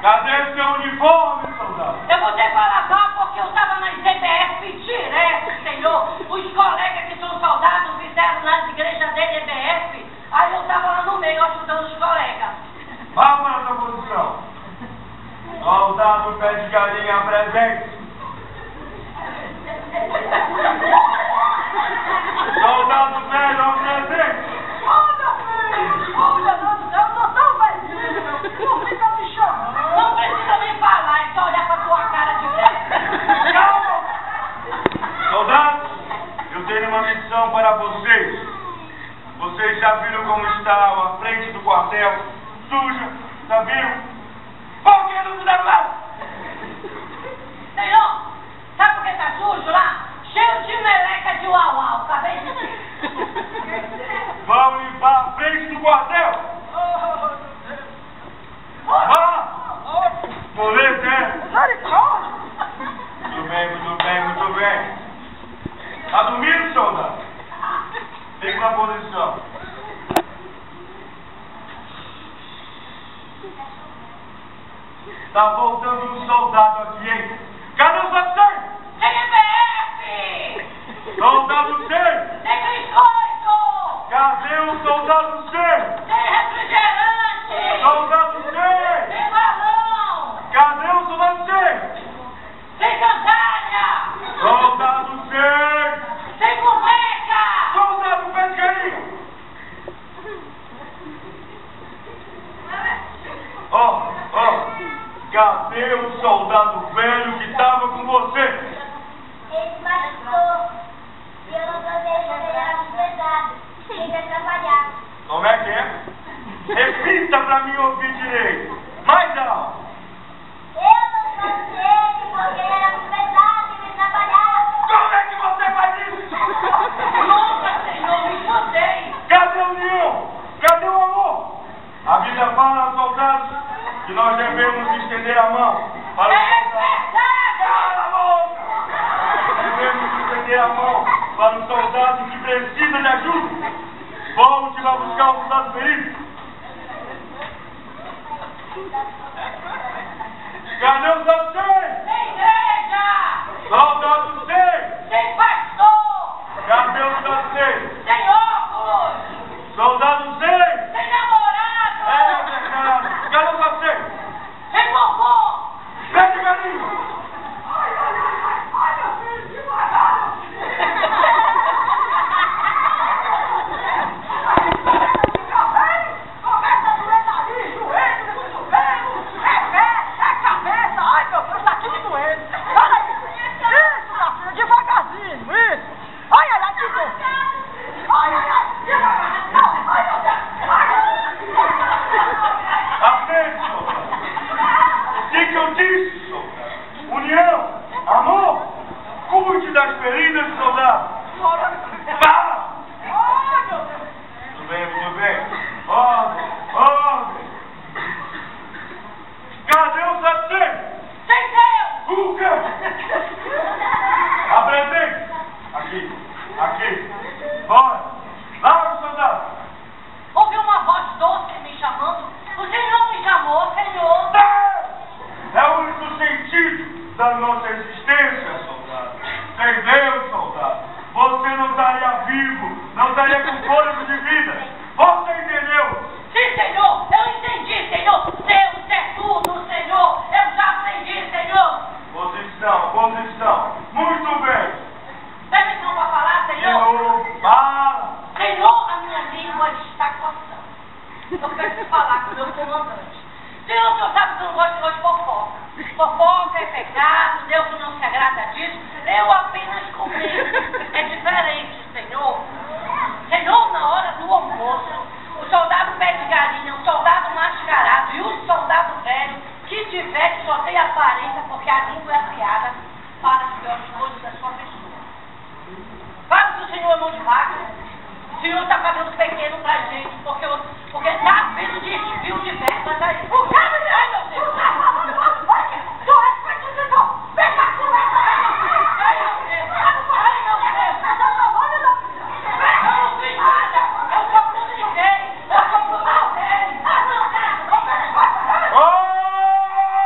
Cadê seu uniforme, soldado? Eu vou ter que lavar porque eu estava na EBF direto, senhor. Os colegas que são soldados fizeram nas igrejas da EBF. Aí eu estava lá no meio ajudando os colegas. Vá para a sua posição. Soldado pé de galinha presente. Soldado velho ao presente. Olha, eu tô tão velhinho. Não fica me chamando. Não precisa nem falar, é só olhar pra tua cara de velho. Calma! Soldados, eu tenho uma missão para vocês. Vocês já viram como está a frente do quartel? Suja, já viram? Por que não fizeram nada? Senhor, sabe por que tá sujo lá? Cheio de meleca de uau-uau, acabei de dizer. Vão limpar a frente do quartel. Vá! Colete, é? Muito bem, muito bem, muito bem. Tá dormindo, soldado? Fique na posição. Tá voltando um soldado aqui, hein? Cadê os oficiais? EBF! Soldado C! Tem biscoito! Cadê o soldado C? Tem refrigerante! Soldado C! Tem balão! Cadê o soldado C? Tem sandália! Soldado C! Tem boneca! Soldado pescarinho! Ó, cadê o soldado velho que estava com você? Ele machucou. E eu não tô deixando ele atrapalhado. Tem que atrapalhar. Como é que é? Repita pra mim ouvir direito. Mais alto. Eu não cansei porque ele era muito pesado e me atrapalhava. Como é que você faz isso? Nossa, senhor, me fudei! Cadê o leão? Cadê o amor? A Bíblia fala, soldados, que nós devemos estender a mão para os soldados. Cala a boca! Devemos estender a mão para o soldado que precisa de ajuda. Volte lá buscar o soldado ferido. Cadê os soldados? Tem igreja! Soldado C! Tem pastor! Cadê o soldado C? Tem óculos! Soldado C! Tem namorado! Verdade. Cadê você? Tem vovô! Pé de galinha! Ai, meu filho, que barato! Começa a doer nariz, joelho, cotovelo, é pé, é cabeça. Ai, meu Deus, tá tudo doendo. Olha aí. Isso, minha filha, devagarzinho, isso. Ai, ai, ai, que bom. Ai, ai, ai, devagarzinho. Não, ai, meu Deus. Atente, soldado. O que eu disse, soldado? União, amor, cuide das feridas, soldado. Para! Ai, meu Deus. Muito bem, muito bem. Ordem. Cadê o sacerdote? Tem Deus. O quê? Apresente. Aqui. Bora. Lá, soldado. Ouvi uma voz doce me chamando. O Senhor me chamou, Senhor. É o único sentido da nossa existência, soldado. Sem Deus, soldado, você não estaria vivo, não estaria com fôlego de vida. Você entendeu? Sim, Senhor, eu entendi, Senhor. Deus é tudo, Senhor. Eu já aprendi, Senhor. Posição. Muito bem. Permissão para falar, Senhor. Para. Senhor, a minha língua está coçando. Eu quero te falar com o meu comandante. Senhor, o senhor sabe que eu não gosto de fofoca. Fofoca é pecado, Deus não se agrada disso. Eu apenas comento. É diferente, Senhor. Senhor, na hora do almoço, o soldado pé de galinha, o soldado mascarado e o soldado velho, que tiver que só tem aparência, porque a língua é afiada para as piores coisas da sua pessoa. Fala que o Senhor é mão de vaca. O Senhor está fazendo pequeno pra gente, porque está vindo de desvio de verbas aí. O cara, ai meu Deus! Tu respeita o Senhor! Vem cá, conversa! Ai meu Deus! Ai meu Deus! Eu não fiz nada! Eu só não ninguém! Eu só não ninguém!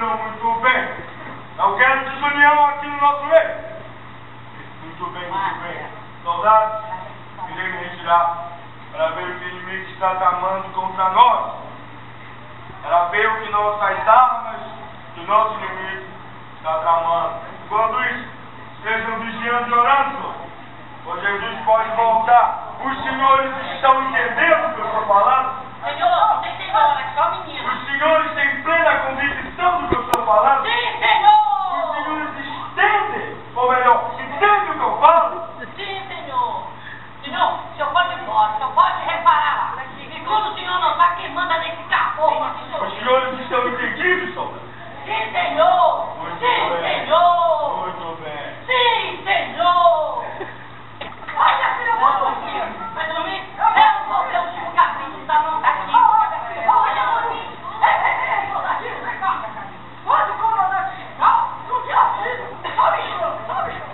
muito bem. Eu quero desunião aqui no nosso meio. Muito bem, muito bem. Soldados, irei me retirar para ver o que o inimigo está tramando contra nós. Para ver o que nossas armas que o nosso inimigo está tramando. Enquanto isso, estejam vigiando e orando. Pois Jesus pode voltar. Os senhores estão entendendo o que eu estou falando? Senhor, não tem senhora, é só menina. Os senhores têm plena convicção do que eu estou falando? Sim, Senhor! Os senhores entendem, ou melhor, entendem o que eu falo? Sim, Senhor. Senhor, o senhor pode ir embora, o senhor pode reparar lá. E quando o senhor não sabe quem manda nesse carro, Os senhores estão entendidos, soldado? Sim, Senhor! Muito Sim, bem. Senhor! Muito bem. Sim, Senhor! Olha, filho, eu vou dormir. Vai dormir? Eu vou ver o Chico Cabrito da mão daqui. Olha, dormir. Ei, soldadinho, vem cá. Pode comandante geral? Não te aviso. Sobe, senhor, sobe, senhor.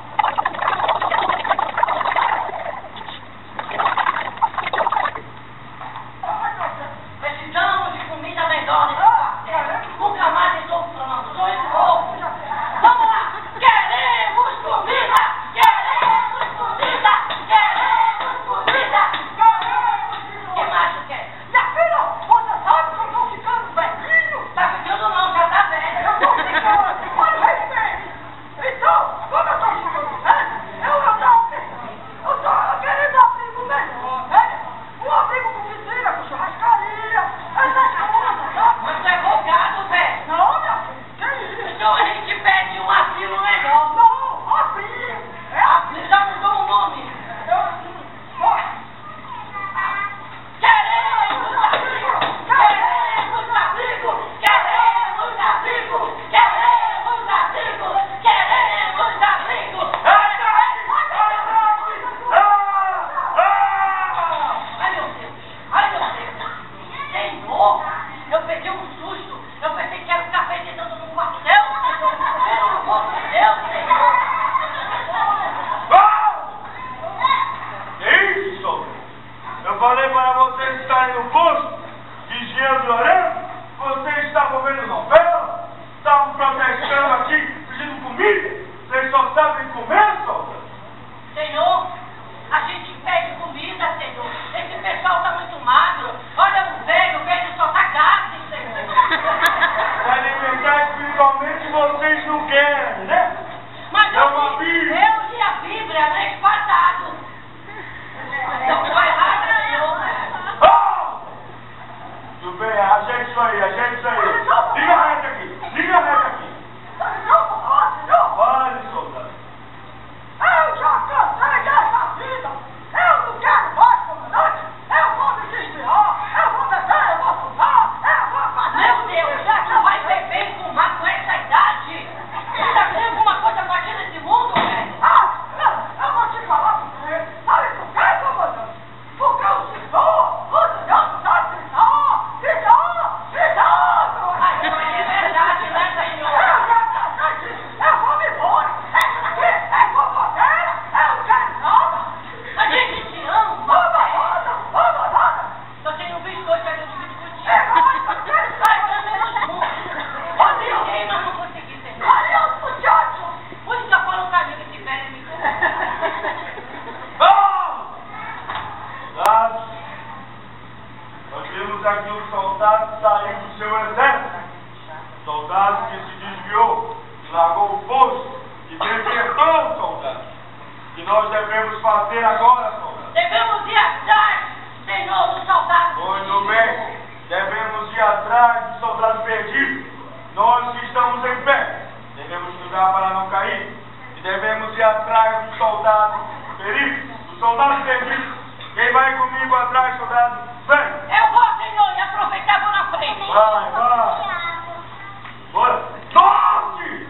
Precisamos de comida melhor nesse quartel. Nunca mais estou falando. Sou esse povo. Vamos lá. Queremos comida. Queremos comida. Queremos comida. Queremos. Que mais você quer? Minha filha, você sabe que eu estou ficando velhinho? Tá ficando não, já tá velho. Eu estou ficando. Olha aí, bem. Então, como eu estou ficando velho, eu estou querendo abrigo melhor, né? Um abrigo com piscina, com churrascaria, essas coisas, sabe? Mas tu é folgado, velho. Não, minha filha, que isso? Então a gente pede um asilo melhor. Não, abrigo. É asilo, já mudou o nome. Queremos abrigo! Queremos abrigo! Queremos abrigo! Queremos abrigo! Queremos abrigo! Ai, meu Deus! Ai, meu Deus! Senhor! Eu peguei um susto! Eu pensei que era o café de dentro do quartel! Pelo amor de Deus, Senhor! Que isso, soldado? Eu falei para vocês estarem no posto, vigiando e orando. Vocês estavam vendo novela, estavam protestando aqui, pedindo comida. Vocês só sabem comer, soldado? Senhor, a gente pede comida, Senhor. Esse pessoal está muito magro. Olha o velho só tá gasto, Senhor. Para alimentar espiritualmente vocês não querem, né? Mas Eu li a Bíblia, não é espantado. Não vai errado, Senhor. Ah! Tudo bem, ajeita isso aí, ajeita isso aí. Liga a reta aqui, liga a reta aqui. Fale, soldado. Eu já cansei dessa vida. Eu não quero mais, comandante. Eu vou me desviar. Eu vou beber, eu vou fumar. Eu vou fazer. Meu Deus, já que vai beber e fumar com essa idade? Ainda tem alguma coisa pra aqui nesse mundo, velho? Eu vou te falar por quê. Sabe por quê, comandante? Porque o senhor sabe gritar. Ai, é verdade, né, senhor? Eu já cansei disso. Eu vou me embora. Essa daqui é fofoqueira. Eu não quero nada. A gente te ama. Roda. Eu tenho um biscoito que a gente discutir. Vai também junto. Eu briguei, mas não consegui ser. Olha os muchachos. Por isso que eu falo pra mim que esse velho me Soldados, nós vimos aqui um soldado sair do seu exército. Soldado que se desviou, que largou o posto, que desertou o soldado. O que nós devemos fazer agora, soldado? devemos ir atrás, Senhor, dos soldados. Muito bem, devemos ir atrás dos soldados perdidos. Nós que estamos em pé, devemos cuidar para não cair. E devemos ir atrás dos soldados feridos, dos soldados perdidos. Quem vai comigo atrás, soldado? Vem! Eu vou, Senhor, e aproveitar, vou na frente. Vai! Bora! Norte!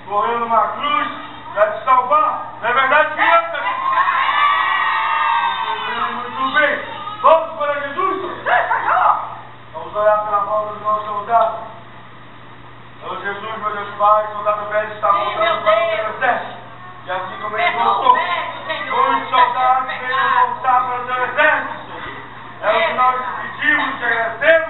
morreu numa cruz para te salvar. Não é verdade, criança? Muito bem. Vamos para Jesus? Vamos orar pela volta do nosso soldado. Senhor Jesus, meu Deus Pai, soldado velho está voltando para o exército. E assim como ele voltou, muitos soldados venham voltar para o teu exército. É o que nós te pedimos, te agradecemos.